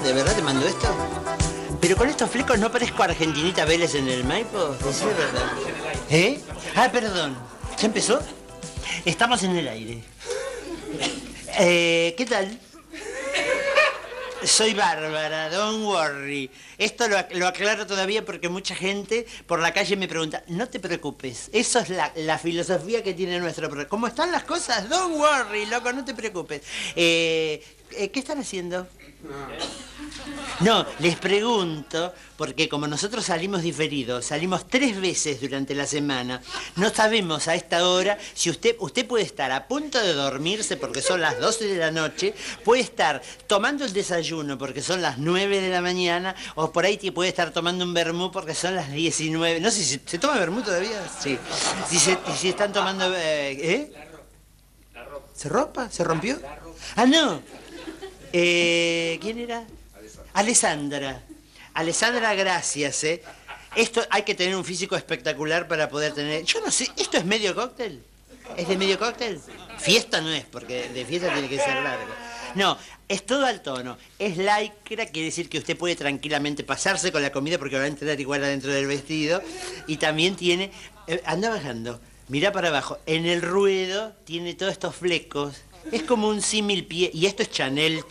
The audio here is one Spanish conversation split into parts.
¿De verdad te mandó esto? Pero con estos flecos no parezco Argentinita Vélez en el Maipo. Decime verdad. ¿Eh? Ah, perdón. ¿Ya empezó? Estamos en el aire. ¿Qué tal? Soy Bárbara, don't worry. Esto lo aclaro todavía porque mucha gente por la calle me pregunta, no te preocupes. Eso es la filosofía que tiene nuestro programa. ¿Cómo están las cosas? Don't worry, loco, no te preocupes. ¿Qué están haciendo? No, les pregunto, porque como nosotros salimos diferidos, salimos 3 veces durante la semana, no sabemos a esta hora si usted puede estar a punto de dormirse porque son las 12 de la noche, puede estar tomando el desayuno porque son las 9 de la mañana, o por ahí puede estar tomando un vermú porque son las 19. No sé si se toma vermú todavía. Sí. Si están tomando... La ropa. ¿Se ropa? ¿Se rompió? Ah, no. ¿Quién era? Alessandra. Alessandra, gracias, Esto hay que tener un físico espectacular para poder tener... Yo no sé, ¿esto es medio cóctel? ¿Es de medio cóctel? Fiesta no es, porque de fiesta tiene que ser largo. No, es todo al tono. Es lycra, quiere decir que usted puede tranquilamente pasarse con la comida porque va a entrar igual adentro del vestido. Y también tiene... anda bajando, mira para abajo. En el ruedo tiene todos estos flecos. Es como un símil pie. Y esto es Chanel.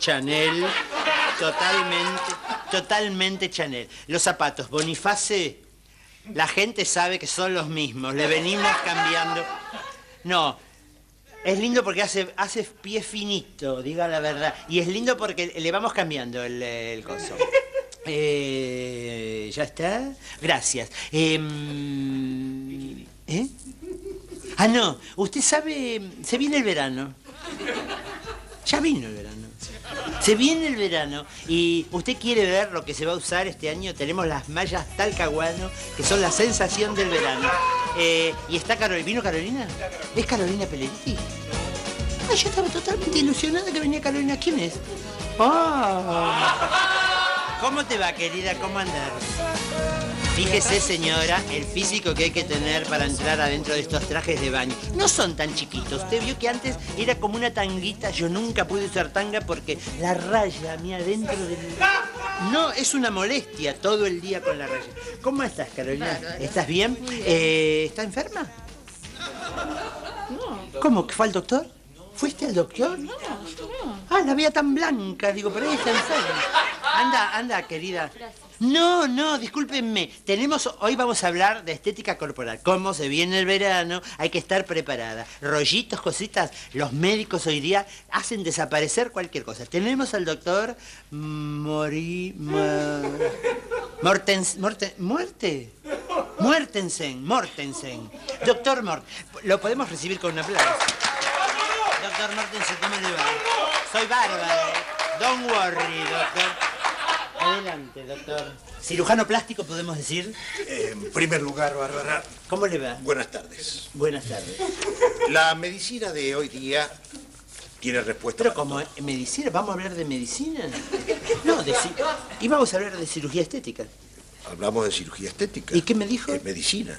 Totalmente Chanel. Los zapatos Boniface, la gente sabe que son los mismos. Le venimos cambiando. No, es lindo porque hace pie finito, diga la verdad. Y es lindo porque le vamos cambiando el coso. ¿Ya está? Gracias. Ah, no, usted sabe, se viene el verano. Ya vino el verano. Se viene el verano y usted quiere ver lo que se va a usar este año. Tenemos las mallas Talcahuano, que son la sensación del verano. Y está Carolina. ¿Vino Carolina? ¿Es Carolina Pelletti? Ah, yo estaba totalmente ilusionada que venía Carolina. ¿Quién es? ¡Oh! ¿Cómo te va, querida? ¿Cómo andás? Fíjese, señora, el físico que hay que tener para entrar adentro de estos trajes de baño. No son tan chiquitos. Usted vio que antes era como una tanguita. Yo nunca pude usar tanga porque la raya a mí adentro del... No, es una molestia todo el día con la raya. ¿Cómo estás, Carolina? ¿Estás bien? ¿Está enferma? No. ¿Cómo? ¿Que fue al doctor? ¿Fuiste al doctor? No. Ah, la veía tan blanca. Digo, pero ahí está enferma. Anda, querida. Gracias. No, discúlpenme. Hoy vamos a hablar de estética corporal. Cómo se viene el verano, hay que estar preparada. Rollitos, cositas. Los médicos hoy día hacen desaparecer cualquier cosa. Tenemos al doctor Mortensen. Doctor Mort. Lo podemos recibir con un aplauso. Doctor Mortensen, ¿cómo le va? Soy Bárbara. Don't worry, doctor. Adelante, doctor. ¿Cirujano plástico podemos decir? En primer lugar, Bárbara... ¿Cómo le va? Buenas tardes. Buenas tardes. La medicina de hoy día tiene respuesta... ¿Pero como medicina? ¿Vamos a hablar de medicina? No, íbamos a hablar de cirugía estética. Hablamos de cirugía estética. ¿Y qué me dijo? Medicina.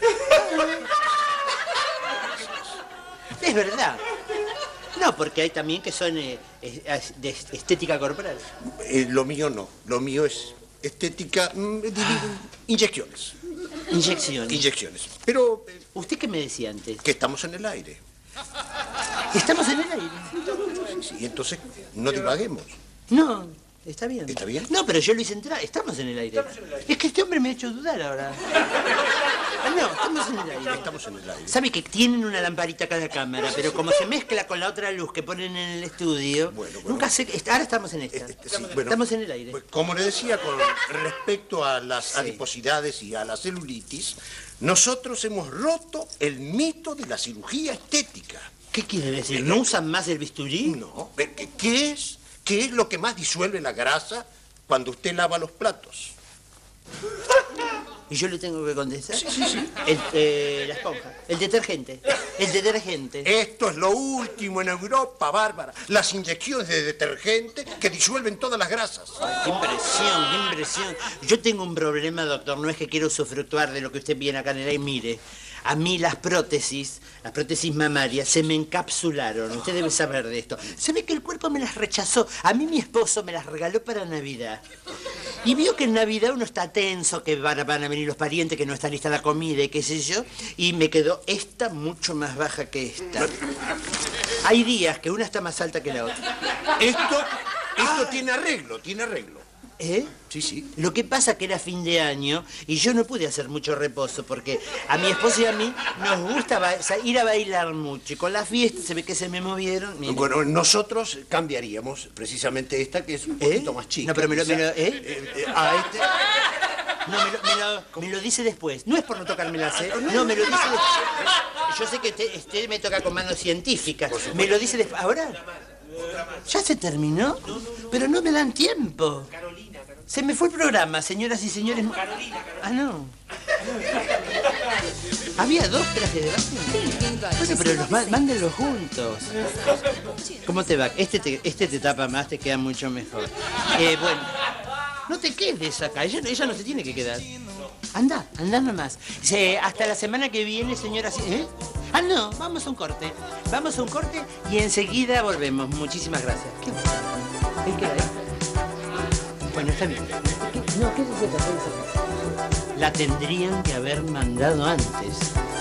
Es verdad. No, porque hay también que son de estética corporal. Lo mío no. Lo mío es estética... inyecciones. Inyecciones. Pero... ¿Usted qué me decía antes? Que estamos en el aire. ¿Estamos en el aire? Sí, entonces no divaguemos. No, está bien. ¿Está bien? No, pero yo lo hice entrar. Estamos en el aire. Es que este hombre me ha hecho dudar ahora. No, estamos en el aire. Estamos en el aire. Sabe que tienen una lamparita cada cámara, pero como se mezcla con la otra luz que ponen en el estudio, bueno. Nunca sé... Ahora estamos en esta. Sí, estamos en el aire. Como le decía, con respecto a las adiposidades y a la celulitis, nosotros hemos roto el mito de la cirugía estética. ¿Qué quiere decir? ¿No usan más el bisturí? No. ¿Qué es lo que más disuelve la grasa cuando usted lava los platos? ¿Y yo le tengo que contestar? Sí. La esponja. El detergente. Esto es lo último en Europa, Bárbara. Las inyecciones de detergente que disuelven todas las grasas. Ay, qué impresión. Yo tengo un problema, doctor. No es que quiero usufructuar de lo que usted viene acá en el aire. Mire, A mí las prótesis mamarias, se me encapsularon. Usted debe saber de esto. Se ve que el cuerpo me las rechazó. A mí mi esposo me las regaló para Navidad. Y vio que en Navidad uno está tenso, que van a venir los parientes, que no está lista la comida y qué sé yo. Y me quedó esta mucho más baja que esta. Hay días que una está más alta que la otra. Esto tiene arreglo. ¿Eh? Sí, sí. Lo que pasa que era fin de año y yo no pude hacer mucho reposo porque a mi esposo y a mí nos gusta ir a bailar mucho. Y con la fiesta se ve que se me movieron. Mire. Bueno, nosotros cambiaríamos precisamente esta, que es un poquito más chica. No, pero me lo dice después. No es por no tocarme la C. No, me lo dice después. Yo sé que usted me toca con manos científicas. Me lo dice después. ¿Ahora? ¿Ya se terminó? Pero no me dan tiempo. Se me fue el programa, señoras y señores. Carolina. Ah, no. ¿Había dos trajes de baño? Bueno, pero mándenlos juntos. ¿Cómo te va? Este te tapa más, te queda mucho mejor. Bueno, no te quedes acá. Ella no se tiene que quedar. Anda nomás. Hasta la semana que viene, señoras y... ¿Eh? Ah, no, vamos a un corte. Vamos a un corte y enseguida volvemos. Muchísimas gracias. ¿Qué? ¿Qué queda ahí? Bueno, está bien. No, ¿qué es esa? La tendrían que haber mandado antes.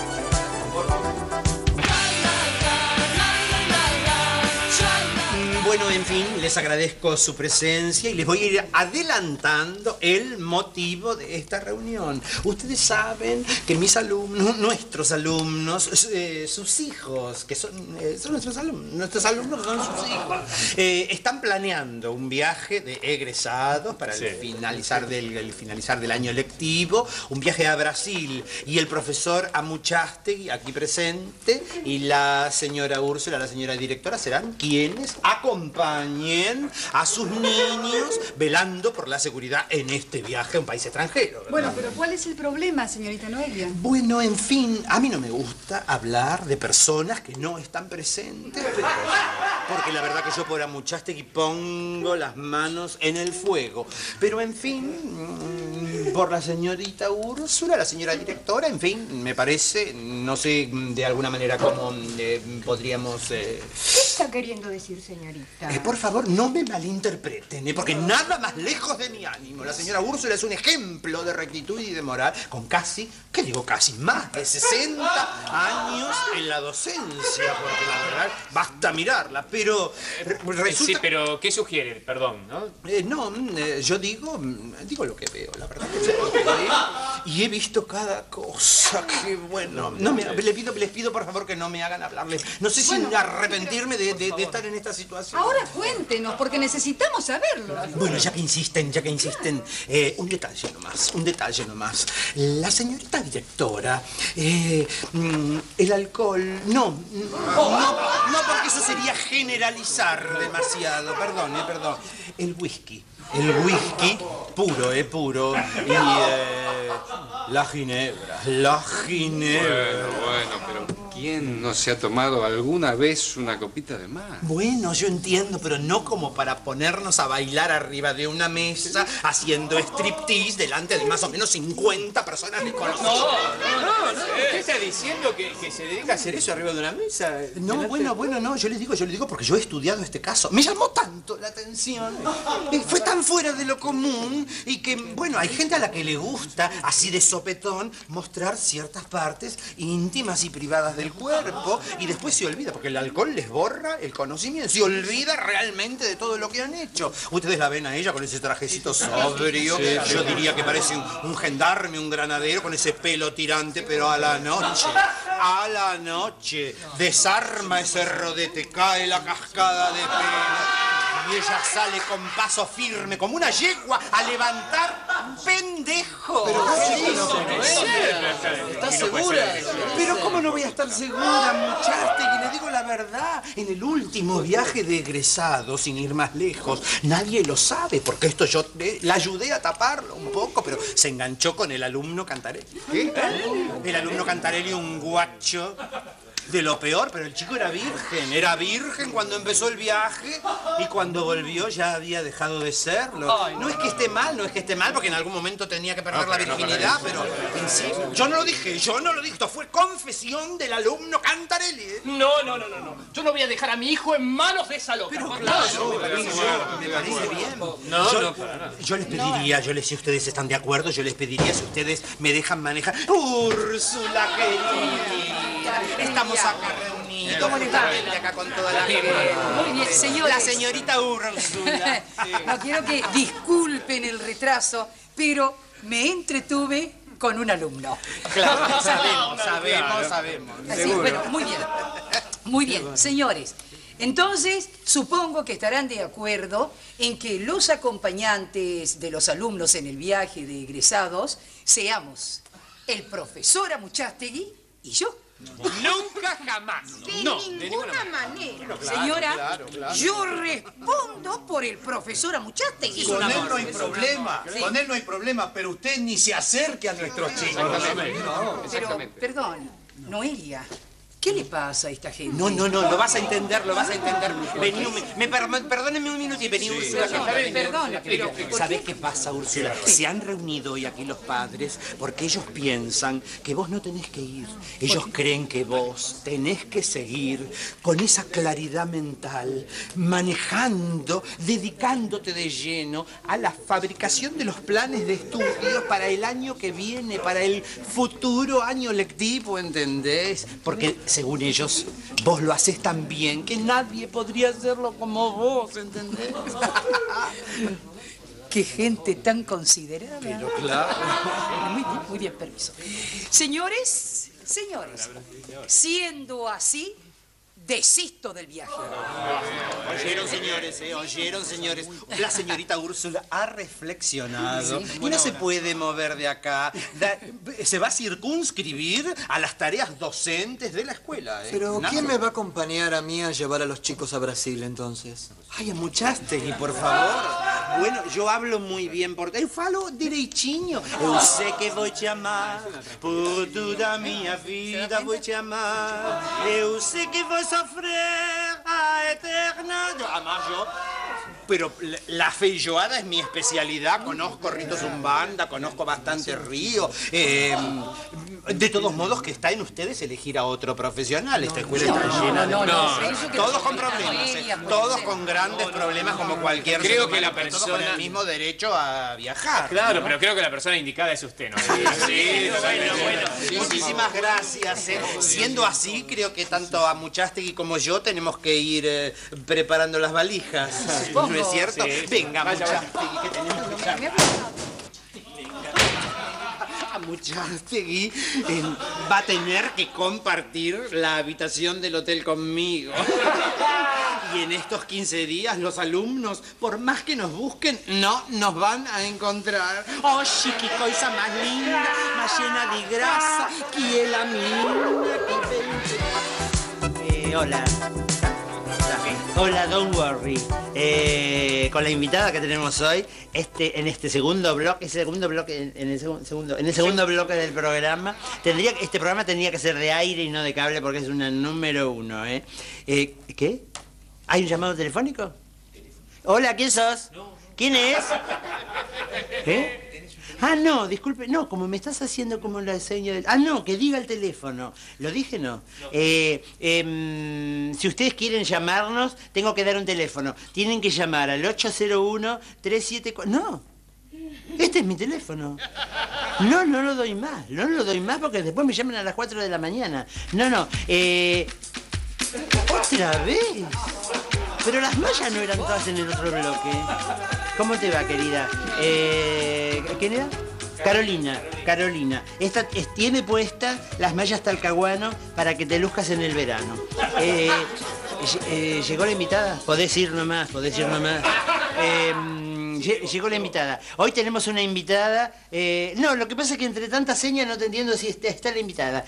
Bueno, en fin, les agradezco su presencia y les voy a ir adelantando el motivo de esta reunión. Ustedes saben que mis alumnos, nuestros alumnos, sus hijos, que son nuestros alumnos son sus hijos, están planeando un viaje de egresados para el finalizar del año lectivo, un viaje a Brasil, y el profesor Amuchastegui, aquí presente, y la señora Úrsula, la señora directora, serán quienes acompañen a sus niños velando por la seguridad en este viaje a un país extranjero, ¿verdad? Bueno, pero ¿cuál es el problema, señorita Noelia? Bueno, en fin, a mí no me gusta hablar de personas que no están presentes, porque la verdad que yo por Amuchastegui pongo las manos en el fuego. Pero en fin, por la señorita Úrsula, la señora directora, en fin, me parece, no sé de alguna manera cómo podríamos... ¿Qué está queriendo decir, señorita? Por favor, no me malinterpreten, porque nada más lejos de mi ánimo. La señora Úrsula es un ejemplo de rectitud y de moral, con casi, ¿qué digo casi? Más de 60 años en la docencia, porque la verdad, basta mirarla, pero resulta... Sí, pero ¿qué sugiere? Perdón, ¿no? Yo digo lo que veo, la verdad que sé lo que veo, y he visto cada cosa que, bueno... les pido por favor que no me hagan hablarles. No sé si arrepentirme de estar en esta situación. Ahora cuéntenos, porque necesitamos saberlo. Bueno, ya que insisten, un detalle nomás. La señorita directora, el alcohol, no, porque eso sería generalizar demasiado, perdón. El whisky puro, y la ginebra. Bueno, pero ¿quién no se ha tomado alguna vez una copita de más? Bueno, yo entiendo, pero no como para ponernos a bailar arriba de una mesa haciendo striptease delante de más o menos 50 personas desconocidas. No. ¿Usted está diciendo que se dedica a hacer eso arriba de una mesa? No, bueno, yo les digo porque yo he estudiado este caso. Me llamó tanto la atención. Fue tan fuera de lo común y que, bueno, hay gente a la que le gusta, así de sopetón, mostrar ciertas partes íntimas y privadas del cuerpo y después se olvida, porque el alcohol les borra el conocimiento, se olvida realmente de todo lo que han hecho. Ustedes la ven a ella con ese trajecito sobrio, yo diría que parece un gendarme, un granadero con ese pelo tirante, pero a la noche, desarma ese rodete, cae la cascada de pelo. Y ella sale con paso firme, como una yegua, a levantar un pendejo. Pero ¿estás segura? Pero ¿cómo no voy a estar segura, Amuchastegui? Le digo la verdad. En el último viaje de egresado, sin ir más lejos, nadie lo sabe, porque esto yo la ayudé a taparlo un poco, pero se enganchó con el alumno Cantarelli. ¿Qué? El alumno Cantarelli, un guacho de lo peor, pero el chico era virgen. Era virgen cuando empezó el viaje y cuando volvió ya había dejado de serlo. Ay, no es que esté mal, no es que esté mal, porque en algún momento tenía que perder la virginidad, pero en sí, yo no lo dije. Esto fue confesión del alumno Cantarelli. No. Yo no voy a dejar a mi hijo en manos de esa loca. Pero claro, me parece bien. Yo les pediría, si ustedes están de acuerdo, yo les pediría si ustedes me dejan manejar. Úrsula, querida, estamos acá reunidos. ¿Cómo les va? Acá con toda la gente. Muy bien, señores. La señorita Úrsula. No quiero que disculpen el retraso, pero me entretuve con un alumno. Claro, sabemos. Así, bueno, muy bien. Muy bien, señores. Entonces, supongo que estarán de acuerdo en que los acompañantes de los alumnos en el viaje de egresados seamos el profesor Amuchastegui y yo. Nunca jamás. De ninguna manera. Señora, yo respondo por el profesor Amuchastegui. Con él no hay problema, con él no hay problema, pero usted ni se acerque a nuestros chicos. Pero, perdón, Noelia, ¿qué le pasa a esta gente? No, lo vas a entender. Vení, perdónenme un minuto y vení, Úrsula. Perdona, pero... ¿Sabés qué pasa, Úrsula? Se han reunido hoy aquí los padres porque ellos piensan que vos no tenés que ir. Ellos creen que vos tenés que seguir con esa claridad mental, manejando, dedicándote de lleno a la fabricación de los planes de estudios para el año que viene, para el futuro año lectivo, ¿entendés? Porque, según ellos, vos lo haces tan bien que nadie podría hacerlo como vos, ¿entendés? Qué gente tan considerada. Pero claro. Muy bien, permiso. Señores, siendo así, desisto del viaje. Oyeron, señores. La señorita Úrsula ha reflexionado y no se puede mover de acá. Se va a circunscribir a las tareas docentes de la escuela. Pero ¿quién me va a acompañar a mí a llevar a los chicos a Brasil, entonces? Ay, Amuchastegui, por favor. Bueno, yo hablo muy bien porque eu falo direitinho. Eu sei que vou te amar, por toda a minha vida vou te amar. Eu sei que vou sofrer a eterna... Además yo... Pero la feijoada es mi especialidad. Conozco Rito Zumbanda, conozco bastante Río. De todos modos, que está en ustedes elegir a otro profesional. Esta escuela está llena de... Todos con problemas, todos con grandes problemas como cualquier... Creo que la todos persona... con el mismo derecho a viajar. Claro, pero creo que la persona indicada es usted, ¿no? Sí, bueno. Muchísimas gracias. Siendo así, creo que tanto Amuchastegui como yo tenemos que ir preparando las valijas. ¿No es cierto? Sí. Venga, Vaya, Amuchastegui, que tenemos que echar. Amuchastegui va a tener que compartir la habitación del hotel conmigo. Y en estos 15 días los alumnos, por más que nos busquen, no nos van a encontrar. Oh, qué cosa más linda, más llena de grasa, que la mina que Hola. Hola, don't worry. Con la invitada que tenemos hoy, en este segundo bloque, en el segundo bloque del programa, este programa tendría que ser de aire y no de cable porque es una número 1, ¿eh? ¿Qué? ¿Hay un llamado telefónico? Hola, ¿quién sos? ¿Quién es? ¿Qué? Ah, no, disculpe, no, como me estás haciendo como la seña del... Ah, no, que diga el teléfono. ¿Lo dije? No. Si ustedes quieren llamarnos, tengo que dar un teléfono. Tienen que llamar al 801-374... No, este es mi teléfono. No lo doy más. No lo doy más porque después me llaman a las 4 de la mañana. No. ¿Otra vez? Pero las mallas no eran todas en el otro bloque. ¿Cómo te va, querida? ¿Quién era? Carolina. Esta tiene puesta las mallas talcahuano para que te luzcas en el verano. ¿Llegó la invitada? Podés ir nomás. Llegó la invitada. Hoy tenemos una invitada. No, lo que pasa es que entre tantas señas no te entiendo si está la invitada.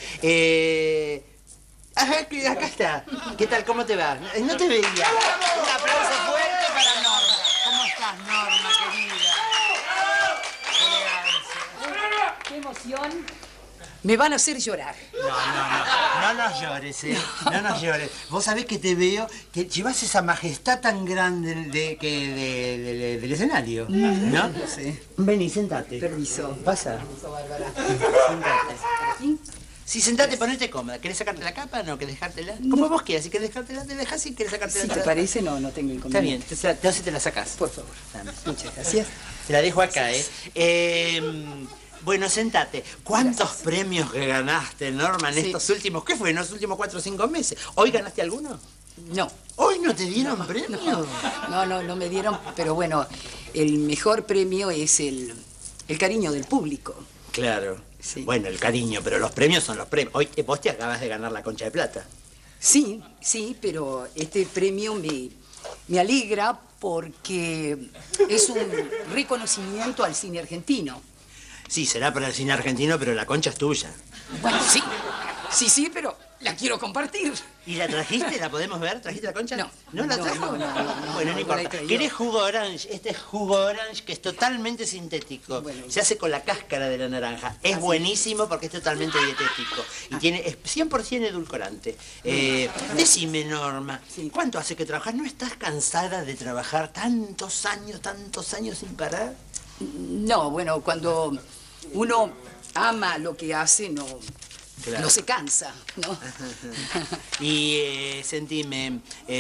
Ajá, acá está. ¿Qué tal? ¿Cómo te va? No te veía. Un aplauso fuerte para Norma. ¿Cómo estás, Norma, querida? ¡Qué emoción! Me van a hacer llorar. No nos llores, ¿eh? No nos llores. Vos sabés que te veo, que llevas esa majestad tan grande del escenario, ¿no? Sí. Vení, sentate. Permiso. Pasa. Permiso, Bárbara. Sentate. ¿Aquí? Sí, sentate, ponete cómoda. ¿Querés sacarte la capa? No, ¿querés dejártela? Como vos quieras. Si querés dejártela, te dejas. Si querés sacártela, Si te parece, no tengo Está inconveniente. bien, entonces te la sacás. Por favor. Dame. Muchas gracias. Te la dejo acá, ¿eh? Bueno, sentate. ¿Cuántos premios que ganaste, Norma, en estos últimos, qué fue, en los últimos 4 o 5 meses? ¿Hoy ganaste alguno? No. ¿Hoy no te dieron premio? No me dieron, pero bueno, el mejor premio es el cariño del público. Claro. Sí. Bueno, el cariño, pero los premios son los premios. Hoy vos te acabas de ganar la Concha de Plata. Sí, pero este premio me alegra porque es un reconocimiento al cine argentino. Sí, será para el cine argentino, pero la Concha es tuya. Bueno, sí, pero la quiero compartir. ¿Y la trajiste? ¿La podemos ver? ¿Trajiste la Concha? No. ¿No la No, trajo? no, Bueno, no no importa. la he traído. ¿Querés jugo orange? Este es jugo orange que es totalmente sintético. Bueno. Se hace con la cáscara de la naranja. Es buenísimo porque es totalmente dietético. Y es 100% edulcorante. Decime, Norma, Sí. ¿cuánto hace que trabajas? ¿No estás cansada de trabajar tantos años sin parar? No, bueno, cuando uno ama lo que hace, no se cansa, ¿no? Y sentime,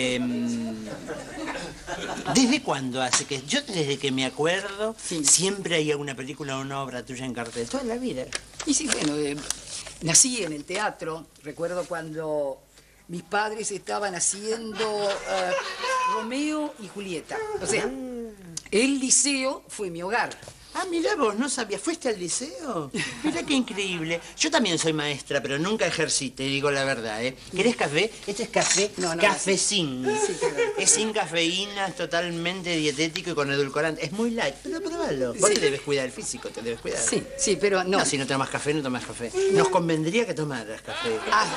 ¿desde cuándo hace que...? Yo desde que me acuerdo, Sí. siempre hay alguna película o una obra tuya en cartel, toda la vida. Y sí, bueno, nací en el teatro. Recuerdo cuando mis padres estaban haciendo Romeo y Julieta. O sea, el liceo fue mi hogar. Ah, mirá vos, no sabía. ¿Fuiste al liceo? Mirá qué increíble. Yo también soy maestra, pero nunca ejercí, te digo la verdad, ¿eh? ¿Querés café? Este es café No, cafecín. Sí, claro. Es sin cafeína, es totalmente dietético y con edulcorante. Es muy light, pero probalo. Vos Sí. te debes cuidar el físico, te debes cuidar. Sí, pero no. No, si no tomas café, no tomas café. Nos convendría que tomaras café.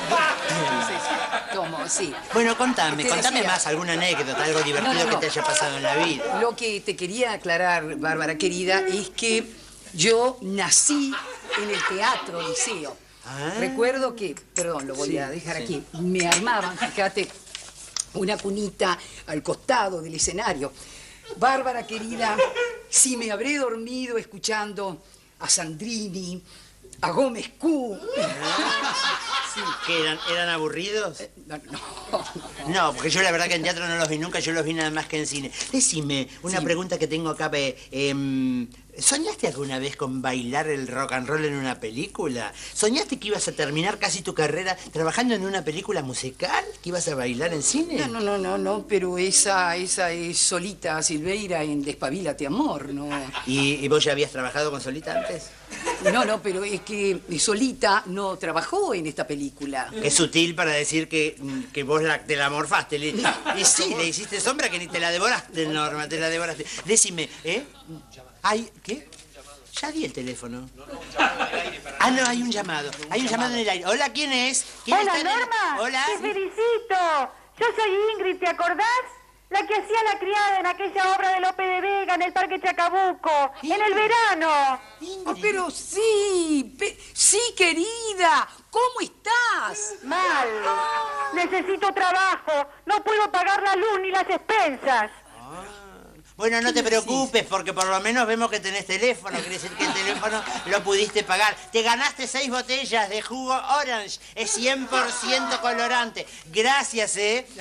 Tomo, sí. Bueno, contame Te decía- más, alguna anécdota, algo divertido No. que te haya pasado en la vida. Lo que te quería aclarar, Bárbara querida, es que yo nací en el teatro liceo. Ah. Recuerdo que, perdón, lo voy a dejar aquí, me armaban, fíjate, una cunita al costado del escenario. Bárbara querida, si me habré dormido escuchando a Sandrini, a Gómez Q. ¿Que eran aburridos? No. No, porque yo la verdad que en teatro no los vi nunca, yo los vi nada más que en cine. Decime, una pregunta que tengo acá. ¿Soñaste alguna vez con bailar el rock and roll en una película? ¿Soñaste que ibas a terminar casi tu carrera trabajando en una película musical? ¿Que ibas a bailar en cine? No, pero esa es Solita Silveira en Despabilate Amor, ¿no? ¿Y vos ya habías trabajado con Solita antes? No, pero es que Solita no trabajó en esta película. Es sutil para decir que vos te la morfaste. Y sí, le hiciste sombra que ni te la devoraste, Norma, te la devoraste. Decime, ¿qué? Ya di el teléfono. Ah, no, hay un llamado. Hay un llamado en el aire. Hola, ¿quién es? ¿Quién Hola, está en el- Norma. Hola. Te felicito. Yo soy Ingrid, ¿te acordás? La que hacía la criada en aquella obra de Lope de Vega en el Parque Chacabuco, en el verano. Oh, pero sí, sí, querida. ¿Cómo estás? Mal. Necesito trabajo. No puedo pagar la luz ni las expensas. Bueno, no te preocupes, porque por lo menos vemos que tenés teléfono. Quiere decir que el teléfono lo pudiste pagar. Te ganaste 6 botellas de jugo orange. Es 100% colorante. Gracias,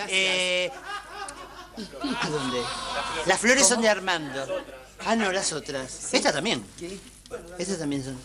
¿A dónde? Las flores son de Armando. Ah, no, las otras. Esta también. ¿Qué? Estas también son.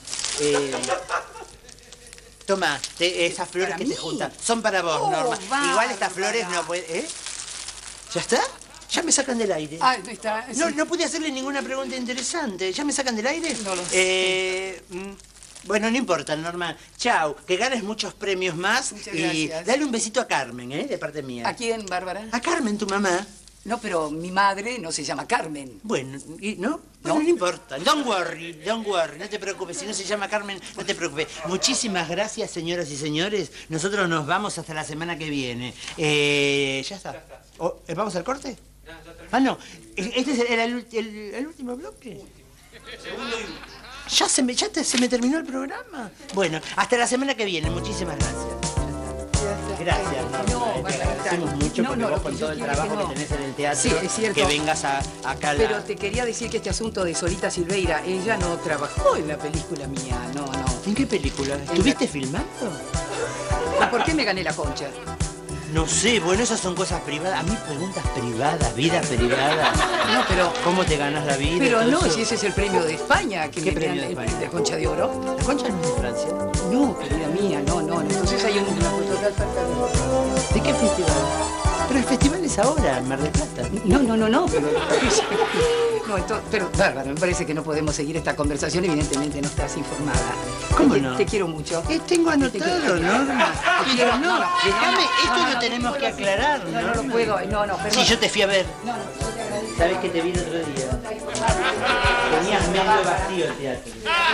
Toma, esas flores ¿Para que mí? te juntan. Son para vos, Oh, Norma. bárbara. Igual estas flores no pueden... ¿Ya está? Ya me sacan del aire. Ah, no está. Sí. No pude hacerle ninguna pregunta interesante. ¿Ya me sacan del aire? No lo sé. Bueno, no importa, Norma. Chau, que ganes muchos premios más. Muchas y gracias. dale un besito a Carmen, de parte mía. ¿A quién, Bárbara? A Carmen, tu mamá. No, pero mi madre no se llama Carmen. Bueno, ¿no? Bueno, no importa. Don't worry, no te preocupes. Si no se llama Carmen, no te preocupes. Muchísimas gracias, señoras y señores. Nosotros nos vamos hasta la semana que viene. Ya está. ¿Vamos al corte? Ah, no. ¿Este era el último bloque? se me terminó el programa. Bueno, hasta la semana que viene. Muchísimas gracias. Gracias, No, Margarita. Hacemos mucho porque vos con todo el trabajo que tenés en el teatro, sí, es cierto, que vengas acá a la... Pero te quería decir que este asunto de Solita Silveira, ella no trabajó en la película mía, no. ¿En qué película? ¿Estuviste filmando? ¿Por qué me gané la Concha? No sé, bueno, esas son cosas privadas. A mí preguntas privadas, vida privada. No, pero... ¿Cómo te ganas la vida? Pero no, eso? si ese es el premio de España. Que ¿Qué me premio dan de España? La Concha de Oro. ¿La Concha no es de Francia? No, querida mía, no. Entonces hay una fotografía. ¿De qué festival? Pero el festival es ahora, en Mar del Plata. No, pero... No, pero, Bárbara, me parece que no podemos seguir esta conversación. Evidentemente no estás informada. ¿Cómo Oye, no? Te quiero mucho. Tengo anotado, Norma. Pero no, Déjame, esto no, lo tenemos que aclarar, No lo puedo, perdón. Sí, yo te fui a ver. No, yo te agradezco. ¿Sabes que te vi el otro día? Tenías medio vacío el teatro.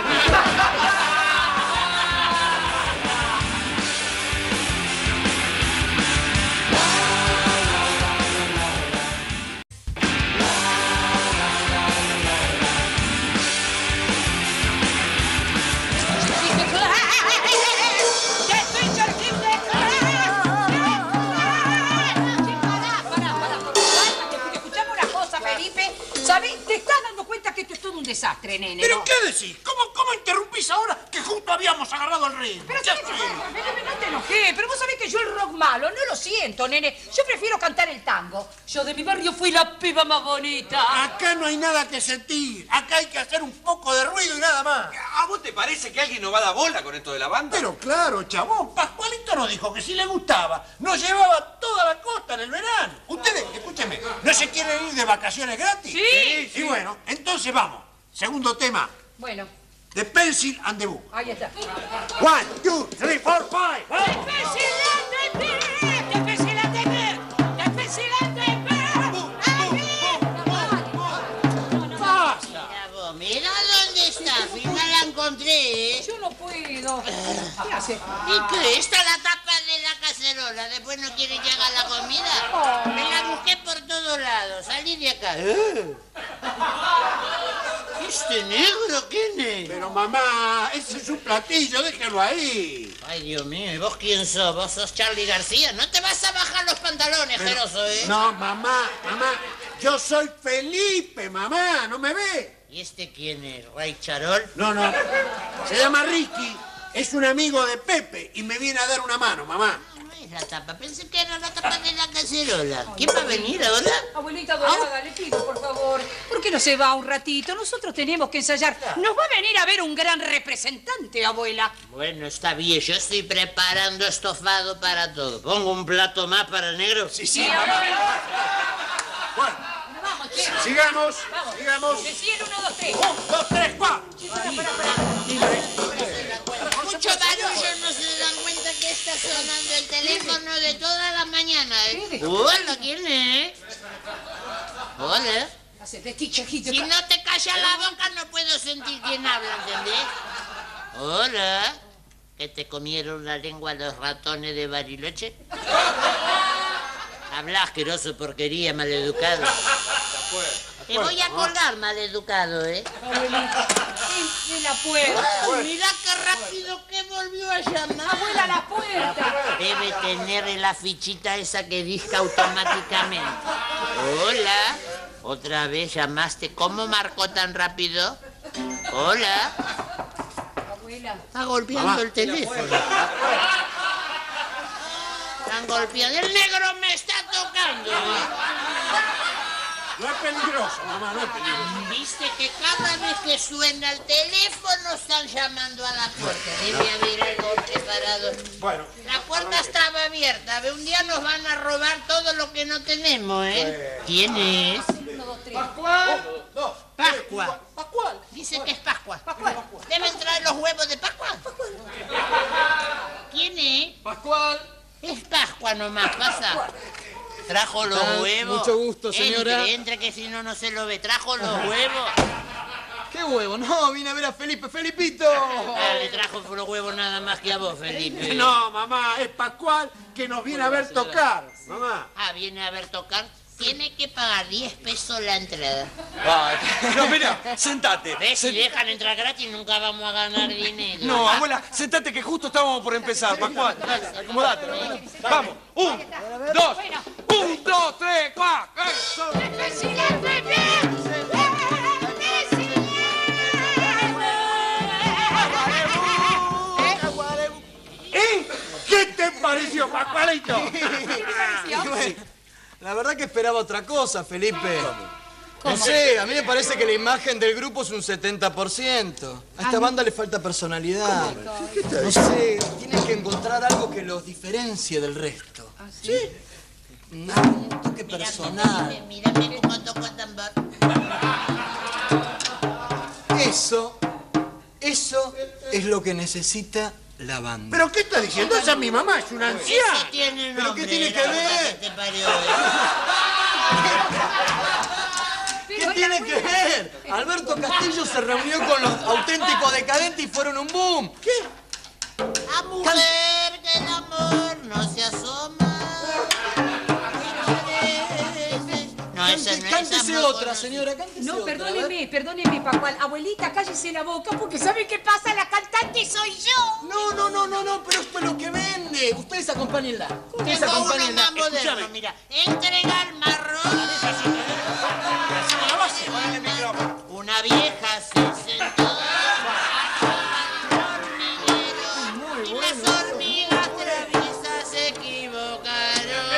¿Sabes? Te estás dando cuenta que esto es todo un desastre, nene. ¿Pero ¿no? qué decís? ¿Cómo interrumpís ahora que justo habíamos agarrado el ritmo? Pero Ya ¿sabes qué sé. pasa? No te enojé, pero vos sabés que yo el rock malo no lo siento, nene. Yo prefiero cantar el tango. Yo de mi barrio fui la piba más bonita. Acá no hay nada que sentir. Acá hay que hacer un poco de ruido y nada más. ¿A vos te parece que alguien no va a dar bola con esto de la banda? Pero claro, chabón, Pascualito nos dijo que si le gustaba, nos llevaba toda la costa en el verano. Ustedes, escúchenme, ¿no se quieren ir de vacaciones gratis? Sí. Y bueno, entonces vamos. Segundo tema, Bueno, The Pencil and the Book. ahí está. 1, 2, 3, 4, 5. ¡Vamos! Mira dónde está, firma la encontré, ¿eh? Yo no puedo. ¿Qué hace? ¿Y qué? Está la tapa de la cacerola, después no quiere que haga la comida. Me la busqué por todos lados, salí de acá. ¿Este negro quién es? Pero mamá, ese es un platillo, déjalo ahí. Ay, Dios mío, ¿y vos quién sos? ¿Vos sos Charly García? No te vas a bajar los pantalones, Jeroso, ¿eh? No, mamá, yo soy Felipe, mamá, ¿no me ve? ¿Y este quién es? ¿Ray Charol? No, se llama Ricky, es un amigo de Pepe y me viene a dar una mano, mamá. No es la tapa, pensé que era la tapa de la cacerola. ¿Quién va a venir ahora? Abuelita dorada, le pido, por favor. ¿Por qué no se va un ratito? Nosotros tenemos que ensayar. Nos va a venir a ver un gran representante, abuela. Bueno, está bien, yo estoy preparando estofado para todo. ¿Pongo un plato más para el negro? Sí, mamá. Bueno, Vamos, che. sigamos. Decían 1, 2, 3. 1, 2, 3, 4. Mucho barullo, no se dan cuenta que está sonando el teléfono de toda la mañana, ¿eh? Hola, ¿quién es? Hola. Hacete tichajito. Si no te callas la boca no puedo sentir quién habla, ¿entendés? Hola. ¿Que te comieron la lengua los ratones de Bariloche? Habla asqueroso, porquería, maleducado. Te voy a colgar, maleducado, ¿eh? Abuelita, entre la puerta. Mira qué rápido que volvió a llamar. Abuela, la puerta. Debe tener la fichita esa que disca automáticamente. Hola. ¿Otra vez llamaste? ¿Cómo marcó tan rápido? Hola. Abuela. Está golpeando el teléfono. Están golpeando. El negro me está tocando. No es peligroso, mamá, no es peligroso. Viste que cada vez que suena el teléfono están llamando a la puerta. Debe haber algo preparado. Bueno. La puerta estaba abierta. Un día nos van a robar todo lo que no tenemos, ¿eh? ¿Quién es? 1, 2, 3. Pascua. ¿Pascual? Dice que es Pascua. Deben traer los huevos de Pascua. ¿Quién es? Pascual. Es Pascua nomás, pasa. Trajo los huevos. Mucho gusto, señora. Entre que si no, no se lo ve. Trajo los huevos. ¿Qué huevo? No, vine a ver a Felipe. ¡Felipito! Le trajo los huevos nada más que a vos, Felipe. No, mamá, es Pascual que nos viene a ver tocar, mamá. Ah, viene a ver tocar. Tiene que pagar 10 pesos la entrada. No, mira, sentate. ¿Ves? Si dejan entrar gratis nunca vamos a ganar dinero. No, abuela, sentate que justo estábamos por empezar, Pascual. Acomodate. Vamos. 1, 2, 1, 2, 3, 4. ¿Qué te pareció, Pascualito? La verdad que esperaba otra cosa, Felipe. No sé, a mí me parece que la imagen del grupo es un 70%. A esta banda le falta personalidad. No sé, tienen que encontrar algo que los diferencie del resto. ¿Sí? Un toque personal. Mírame cómo toco el tambor. Eso es lo que necesita la banda. ¿Pero qué está diciendo? Esa es mi mamá, es una anciana. Eso tiene ¿Pero nombre, qué tiene que la ver? puta que te parió. ¿Qué tiene que ver? Alberto Castillo se reunió con los auténticos decadentes y fueron un boom. ¿Qué? A mujer que el amor no se asoma. No, esa no es Cántese amor otra, conocido. señora, cántese No, otra. perdóneme, Pascual. Abuelita, cállese la boca porque ¿sabe qué pasa? La cantante soy yo. No, pero esto es lo que vende. Ustedes acompáñenla. Ustedes Tengo uno acompáñenla. más moderno, mira. Entrega el marrón. Una vieja se sentó. Y las hormigas traviesas se equivocaron.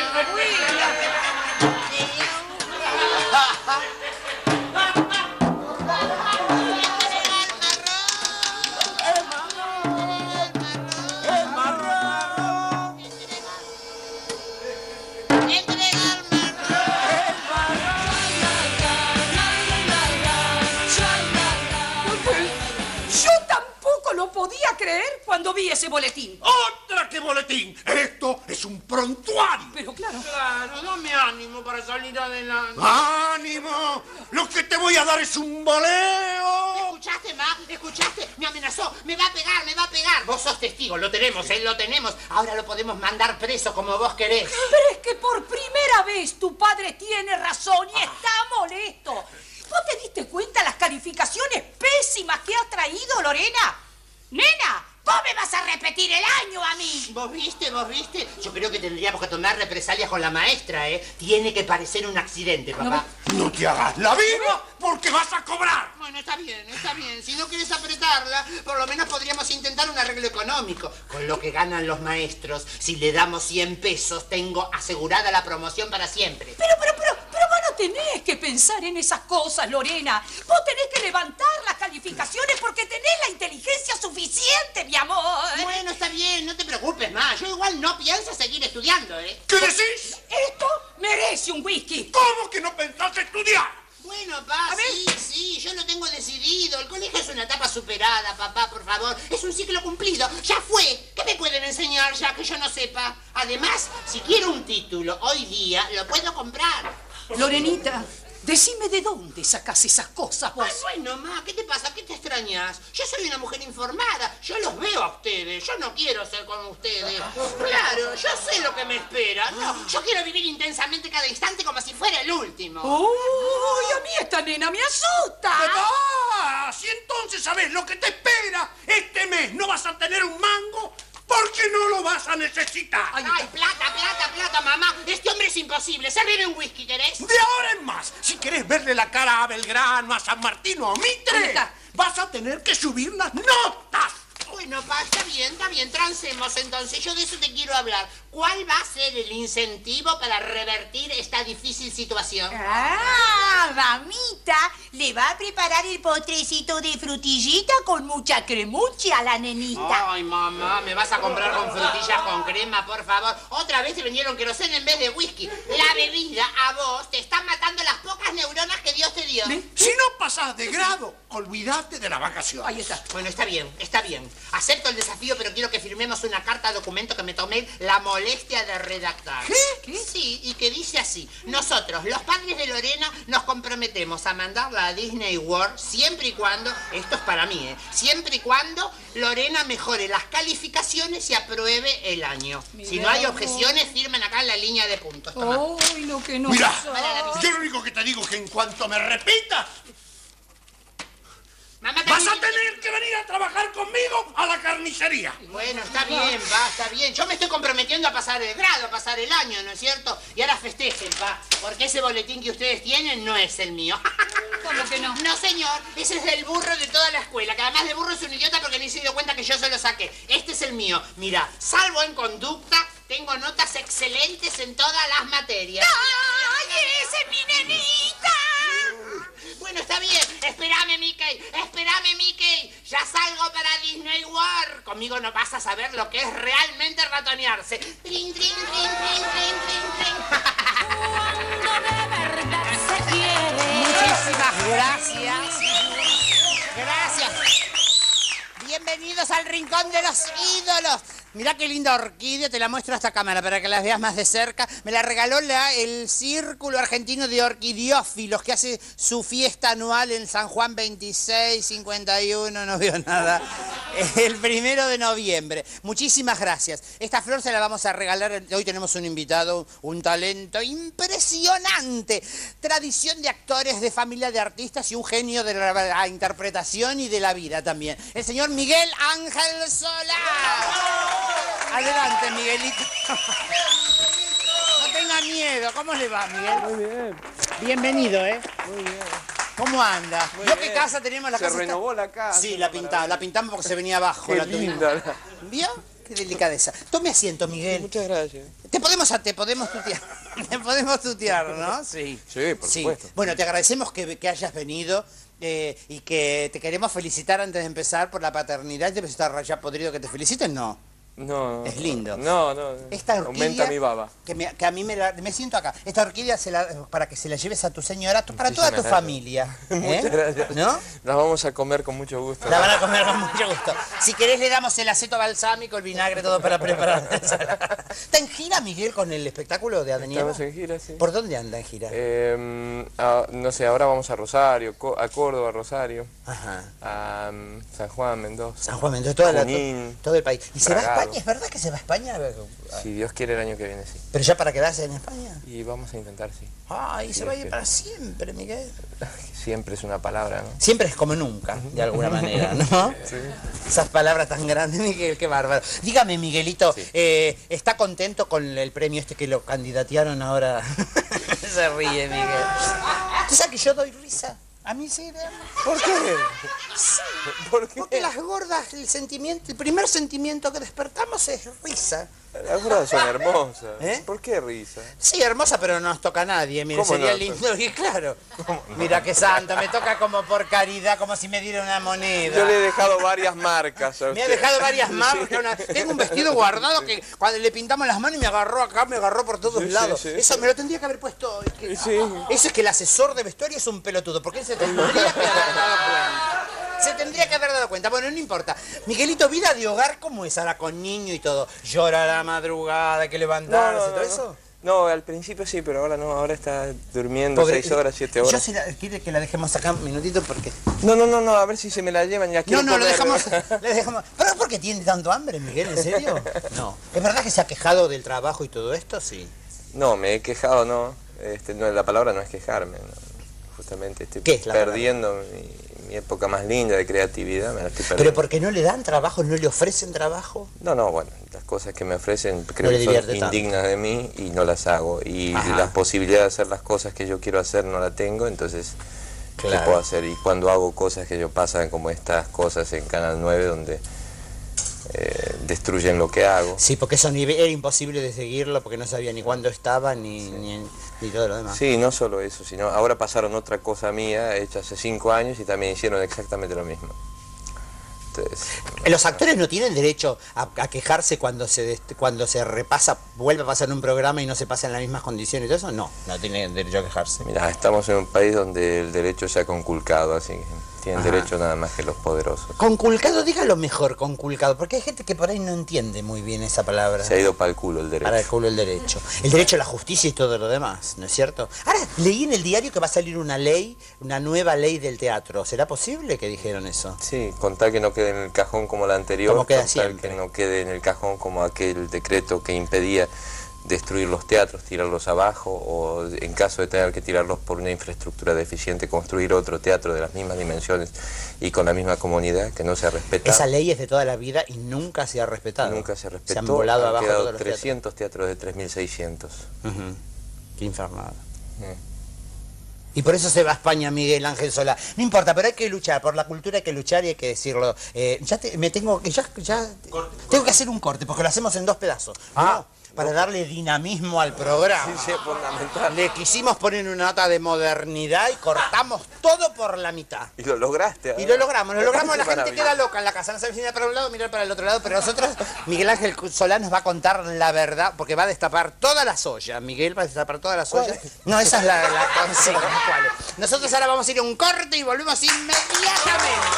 Yo tampoco lo podía creer cuando vi ese boletín. ¡Otra que boletín! Esto es un prontuario. Pero claro. Claro, dame ánimo para salir adelante. ¡Ánimo! Lo que te voy a dar es un boleo. ¿Escuchaste, ma? ¿Escuchaste? Me amenazó. Me va a pegar, me va a pegar. Vos sos testigo, lo tenemos, lo tenemos. Ahora lo podemos mandar preso como vos querés. Pero es que por primera vez tu padre tiene razón y está molesto. ¿Vos te diste cuenta las calificaciones pésimas que ha traído Lorena? Nena, vos me vas a repetir el año a mí. ¿Vos viste? Yo creo que tendríamos que tomar represalias con la maestra, ¿eh? Tiene que parecer un accidente, papá. No te hagas la viva porque vas a cobrar. Bueno, está bien. Si no quieres apretarla, por lo menos podríamos intentar un arreglo económico. Con lo que ganan los maestros, si le damos 100 pesos, tengo asegurada la promoción para siempre. Pero vos no tenés que pensar en esas cosas, Lorena. Vos tenés que levantar las calificaciones porque tenés la inteligencia suficiente, mi amor. Bueno, está bien, no te preocupes más. Yo igual no pienso seguir estudiando, ¿eh? ¿Qué decís? Esto merece un whisky. ¿Cómo que no pensás estudiar? Bueno, pa, sí, yo lo tengo decidido. El colegio es una etapa superada, papá, por favor. Es un ciclo cumplido. Ya fue. ¿Qué me pueden enseñar ya que yo no sepa? Además, si quiero un título hoy día, lo puedo comprar. Lorenita, decime de dónde sacás esas cosas vos. Ay, bueno, ma, ¿qué te pasa? ¿Qué te extrañas? Yo soy una mujer informada. Yo los veo a ustedes. Yo no quiero ser como ustedes. Claro, yo sé lo que me espera. No, yo quiero vivir intensamente cada instante como si fuera el último. ¡Uy, a mí esta nena me asusta! ¡Ah! Si entonces sabes lo que te espera, este mes no vas a tener un mango porque no lo vas a necesitar. Ay, plata, mamá. Este hombre es imposible. Servime un whisky, ¿querés? De ahora en más, si querés verle la cara a Belgrano, a San Martín o a Mitre, vas a tener que subir las notas. Bueno, pa, está bien, transemos entonces. Yo de eso te quiero hablar. ¿Cuál va a ser el incentivo para revertir esta difícil situación? Ah, mamita, le va a preparar el postrecito de frutillita con mucha cremucha a la nenita. Ay, mamá, ¿me vas a comprar con frutillas con crema, por favor? Otra vez te vinieron queroseno en vez de whisky. La bebida a vos te está matando las pocas neuronas que Dios te dio. Si no pasás de grado, olvídate de la vacación. Ahí está. Bueno, está bien. Acepto el desafío, pero quiero que firmemos una carta documento que me tomé la molestia de redactar. ¿Qué? Sí, y que dice así. Nosotros, los padres de Lorena, nos comprometemos a mandarla a Disney World siempre y cuando, esto es para mí, siempre y cuando Lorena mejore las calificaciones y apruebe el año. Si no hay objeciones, firmen acá en la línea de puntos. Toma. ¡Ay, lo que no! Mira, yo lo único que te digo es que en cuanto me repitas, Mamá, vas a tener que venir a trabajar conmigo a la carnicería. Bueno, está bien, va, está bien. Yo me estoy comprometiendo a pasar el grado, a pasar el año, ¿no es cierto? Y ahora festejen, pa, porque ese boletín que ustedes tienen no es el mío. ¿Cómo que no? No, señor, ese es el burro de toda la escuela, que además de burro es un idiota porque ni se dio cuenta que yo se lo saqué. Este es el mío. Mira, salvo en conducta, tengo notas excelentes en todas las materias. ¡Ay, ese es mi nenita! Bueno, está bien. Espérame, Mickey. Espérame, Mickey. Ya salgo para Disney World. Conmigo no vas a saber lo que es realmente ratonearse. Trin, trin, trin, trin, trin, trin, Cuando de verdad se quiere. Muchísimas gracias. Gracias. Bienvenidos al Rincón de los Ídolos. Mirá qué linda orquídea, te la muestro a esta cámara para que la veas más de cerca. Me la regaló el Círculo Argentino de Orquidiófilos, que hace su fiesta anual en San Juan 26, 51, no veo nada. El 1 de noviembre. Muchísimas gracias. Esta flor se la vamos a regalar. Hoy tenemos un invitado, un talento impresionante. Tradición de actores, de familia de artistas y un genio de la interpretación y de la vida también. El señor Miguel Ángel Solá. Adelante, Miguelito. No tenga miedo. ¿Cómo le va, Miguel? Muy bien. Bienvenido, ¿eh? Muy bien. ¿Cómo anda? Muy ¿Vio bien. qué casa tenemos? La Se casa renovó la casa. Sí, la pintamos porque se venía abajo. Qué la tuvimos. linda. ¿Vio? Qué delicadeza. Tome asiento, Miguel. Muchas gracias. Te podemos tutear. Te podemos tutear, ¿no? Sí. Sí, por supuesto. Bueno, te agradecemos que hayas venido y que te queremos felicitar antes de empezar por la paternidad. ¿Debes estar ya podrido que te feliciten? No. No. Es lindo. No. Esta orquídea, aumenta mi baba. Que a mí me siento acá. Esta orquídea para que se la lleves a tu señora, para toda tu Muchísimas familia. Muchas gracias. ¿No? Las vamos a comer con mucho gusto. La van a comer con mucho gusto. Si querés le damos el aceto balsámico, el vinagre, todo para preparar. ¿Está en gira, Miguel, con el espectáculo de Adenieva? Estamos en gira, sí. ¿Por dónde anda en gira? No sé, ahora vamos a Rosario, a Córdoba, Rosario. Ajá. A San Juan, Mendoza. San Juan, Mendoza, Junín, todo el país. ¿Y se va a Bragado. España? ¿Es verdad que se va a España? Si Dios quiere el año que viene, sí. ¿Pero ya para quedarse en España? Y vamos a intentar, sí. Ay, se va a ir quiere. para siempre, Miguel. Siempre es una palabra, ¿no? Siempre es como nunca, de alguna manera, ¿no? Sí. Esas palabras tan grandes, Miguel, qué bárbaro. Dígame, Miguelito, Sí. ¿está contento con el premio este que lo candidatearon ahora? Se ríe, Miguel. ¿Tú sabes que yo doy risa? A mí sí, ¿Por qué? Sí. ¿Por qué? Porque las gordas, el primer sentimiento que despertamos es risa. Las gordas son hermosas. ¿Eh? ¿Por qué risa? Sí, hermosa, pero no nos toca a nadie. Mire, ¿Cómo sería no? lindo. Y claro, mira qué santo, me toca como por caridad, como si me diera una moneda. Yo le he dejado varias marcas a Me ha usted. dejado varias marcas. Sí. Tengo un vestido guardado que cuando le pintamos las manos y me agarró acá, me agarró por todos Sí, lados. sí. Eso me lo tendría que haber puesto. Sí. Eso es que el asesor de vestuario es un pelotudo, porque él se tendría que haber dado cuenta. Se tendría que haber dado cuenta. Bueno, no importa. Miguelito, vida de hogar, ¿cómo es ahora con niño y todo? ¿Llora a la madrugada, hay que levantarse, todo eso? No, al principio sí, pero ahora no, ahora está durmiendo Pobre- 6 horas, 7 horas. ¿Quiere que la dejemos acá un minutito? Porque... No, a ver si se me la llevan ya quiero No, lo comer. dejamos. ¿Pero por qué tiene tanto hambre, Miguel? ¿En serio? No. ¿Es verdad que se ha quejado del trabajo y todo esto? Sí. No, me he quejado, no. No, la palabra no es quejarme, no. Justamente estoy ¿Qué es la perdiendo mi época más linda de creatividad, me la estoy ¿Pero perdiendo. porque no le dan trabajo, no le ofrecen trabajo? No, bueno, las cosas que me ofrecen creo le que son divierte tanto. indignas de mí y no las hago. Y Ajá. las posibilidades de hacer las cosas que yo quiero hacer no la tengo, entonces, ¿qué Claro. puedo hacer? Y cuando hago cosas que yo pasan como estas cosas en Canal 9, donde destruyen lo que hago. Sí, porque eso era imposible de seguirlo, porque no sabía ni cuándo estaba, ni todo lo demás. Sí, no solo eso, sino ahora pasaron otra cosa mía, hecha hace 5 años, y también hicieron exactamente lo mismo. Entonces, Los actores no tienen derecho a quejarse cuando se repasa, vuelve a pasar un programa y no se pasa en las mismas condiciones y todo eso. No tienen derecho a quejarse. mira, estamos en un país donde el derecho se ha conculcado, así que Tienen derecho nada más que los poderosos. Conculcado, dígalo mejor, conculcado, porque hay gente que por ahí no entiende muy bien esa palabra. Se ha ido para el culo el derecho. Para el culo el derecho. El derecho a la justicia y todo lo demás, ¿no es cierto? Ahora, leí en el diario que va a salir una ley, una nueva ley del teatro. ¿Será posible que dijeron eso? Sí, con tal que no quede en el cajón como la anterior, Como queda con tal siempre. que no quede en el cajón como aquel decreto que impedía destruir los teatros, tirarlos abajo, o en caso de tener que tirarlos por una infraestructura deficiente, construir otro teatro de las mismas dimensiones y con la misma comunidad, que no se ha respetado. Esa ley es de toda la vida y nunca se ha respetado. Nunca se respetó. Se han volado Han abajo quedado todos los 300 teatros de 3.600. Qué infernal. Y por eso se va a España Miguel Ángel Solá. No importa, pero hay que luchar, por la cultura hay que luchar y hay que decirlo. Tengo que hacer un corte, porque lo hacemos en 2 pedazos. Para darle dinamismo al programa. Sí, es fundamental. Le quisimos poner una nota de modernidad y cortamos todo por la mitad. Y lo lograste. Y lo logramos, la gente queda loca en la casa, no sabe si mirar para un lado, mirar para el otro lado, pero nosotros, Miguel Ángel Solá nos va a contar la verdad, porque va a destapar todas las ollas. Miguel va a destapar todas las ollas. No, esa es la consigna. ¿Cuál es? Nosotros ahora vamos a ir a un corte y volvemos inmediatamente.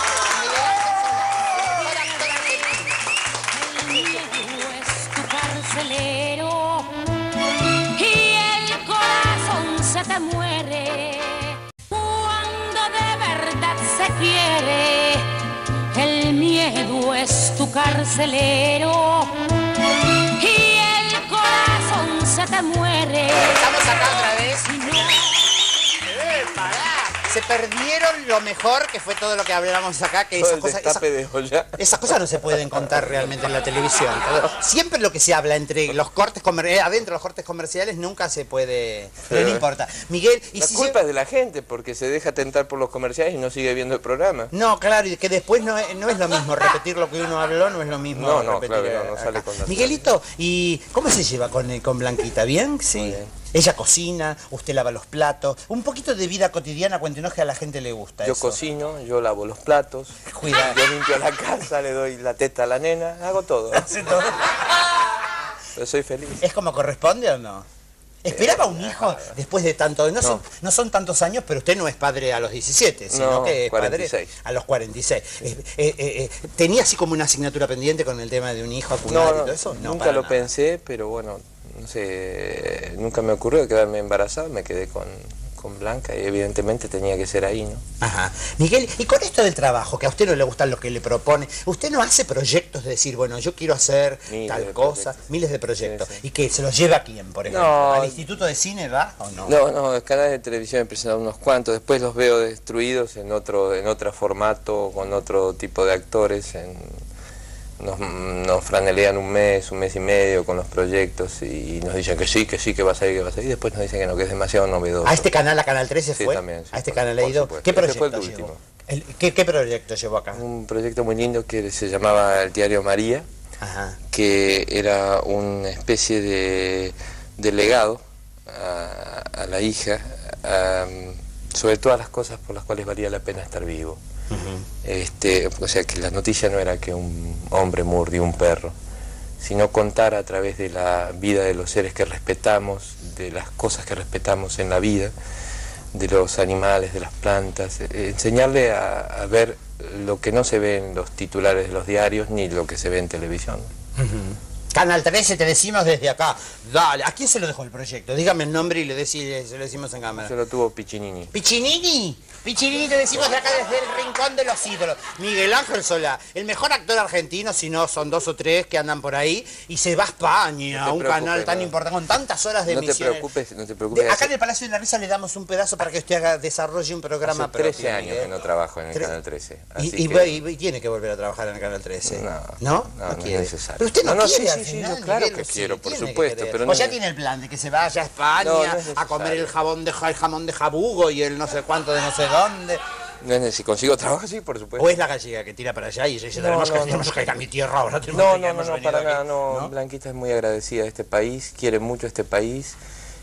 Carcelero y el corazón se te muere cuando de verdad se quiere. El miedo es tu carcelero y el corazón se te muere. Estamos acá otra vez. Pará. Se perdieron lo mejor, que fue todo lo que hablábamos acá, que esas cosas no se pueden contar realmente en la televisión. Siempre lo que se habla entre los cortes comerciales, adentro de los cortes comerciales, nunca se puede, pero no importa. Miguel, la culpa es de la gente, porque se deja tentar por los comerciales y no sigue viendo el programa. No, claro, y que después no es lo mismo repetir lo que uno habló, no es lo mismo repetir. Claro, no sale con Miguelito, ¿y cómo se lleva con Blanquita? ¿Bien? Sí. Bien. Ella cocina, usted lava los platos. Un poquito de vida cotidiana, cuéntenos, que a la gente le gusta. Yo cocino, yo lavo los platos, yo limpio la casa, le doy la teta a la nena, hago todo. ¿Hace todo? Pero soy feliz. ¿Es como corresponde o no? ¿Esperaba un hijo después de tanto? No son tantos años, pero usted no es padre a los 17, sino que es 46. Padre a los 46. ¿Tenía así como una asignatura pendiente con el tema de un hijo a cuidar y todo eso? No, nunca lo pensé, pero bueno, no sé, nunca me ocurrió quedarme embarazado, me quedé con Blanca y evidentemente tenía que ser ahí, ¿no? Ajá. Miguel, y con esto del trabajo, que a usted no le gusta lo que le propone, ¿usted no hace proyectos de decir, bueno, yo quiero hacer tal cosa? Miles de proyectos. Sí. ¿Y que se los lleva a quién, por ejemplo? No, ¿al Instituto de Cine va o no? No, el canal de televisión he presentado unos cuantos, después los veo destruidos en otro formato, con otro tipo de actores, nos franelean un mes y medio con los proyectos y nos dicen que sí, que va a salir, y después nos dicen que no, que es demasiado novedoso. ¿A este canal, a Canal 13 fue? Sí, también. Sí, ¿a este canal ha ido? ¿Qué proyecto fue el último? ¿Qué proyecto llevó acá? Un proyecto muy lindo que se llamaba El Diario María, que era una especie de legado a la hija, sobre todas las cosas por las cuales valía la pena estar vivo. O sea, que la noticia no era que un hombre mordió un perro, sino contar a través de la vida de los seres que respetamos, de las cosas que respetamos en la vida, de los animales, de las plantas, enseñarle a ver lo que no se ve en los titulares de los diarios ni lo que se ve en televisión. Canal 13, te decimos desde acá. Dale, ¿a quién se lo dejó el proyecto? Dígame el nombre y se lo decimos en cámara. Se lo tuvo Piccinini. ¿Piccinini? Piccinini, te decimos de acá desde el rincón de los ídolos. Miguel Ángel Solá, el mejor actor argentino, si no son 2 o 3 que andan por ahí, y se va a España, un canal tan importante, con tantas horas de emisión. No te preocupes. Acá en el Palacio de la Risa le damos un pedazo para que usted desarrolle un programa Hace 13 años que no trabajo en el Canal 13. Y tiene que volver a trabajar en el Canal 13. No es necesario. Pero usted no quiere. Sí, claro que quiero, por supuesto. Pero pues ya tiene el plan de que se vaya a España a comer el jamón de jabugo y el no sé cuánto de no sé dónde. No, si consigo trabajo, sí, por supuesto. ¿O es la gallega que tira para allá y ella dice, tenemos que ir a mi tierra ahora? No, para nada, no. Blanquita es muy agradecida de este país, quiere mucho este país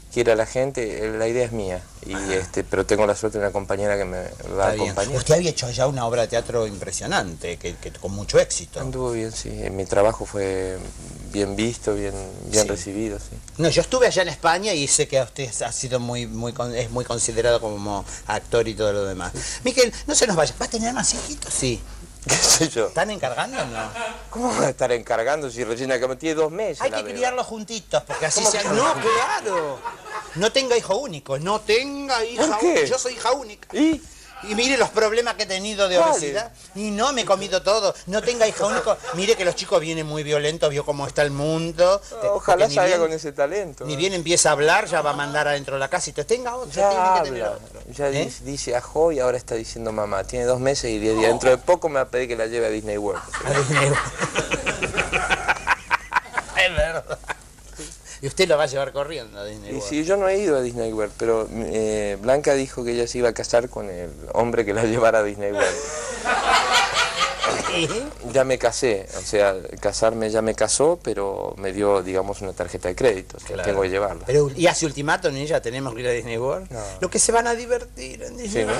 quiera la gente, la idea es mía. Y pero tengo la suerte de una compañera que me va a acompañar. Usted había hecho ya una obra de teatro impresionante, que con mucho éxito. Anduvo bien, sí. Mi trabajo fue bien visto, bien recibido, sí. No, yo estuve allá en España y sé que usted ha sido es muy considerado como actor y todo lo demás. Miquel, no se nos vaya. ¿Va a tener más hijitos? Sí. ¿Qué sé yo? ¿Están encargando o no? ¿Cómo va a estar encargando si recién acá tiene 2 meses? Hay que criarlos juntitos, porque así se... No, claro. No tenga hijo único, no tenga hija única. Yo soy hija única. Y mire los problemas que he tenido de obesidad. Y no, me he comido todo. No tenga hija única. Mire que los chicos vienen muy violentos, vio cómo está el mundo. Ojalá salga con ese talento. Ni bien empieza a hablar, ya va a mandar adentro de la casa. Y te tenga otro, ya tiene habla, que tener otro. Ya dice ajo y ahora está diciendo mamá. Tiene 2 meses y 10 días. Dentro de poco me va a pedir que la lleve a Disney World. A Disney World. Es verdad. Y usted lo va a llevar corriendo a Disney World. Sí, yo no he ido a Disney World, pero Blanca dijo que ella se iba a casar con el hombre que la llevara a Disney World. Ya me casé, o sea, casarme ya me casó, pero me dio, digamos, una tarjeta de crédito, o sea, tengo que llevarla. Pero, ¿y hace ultimátum ni ella tenemos que ir a Disney World? No. Lo que se van a divertir en Disney World.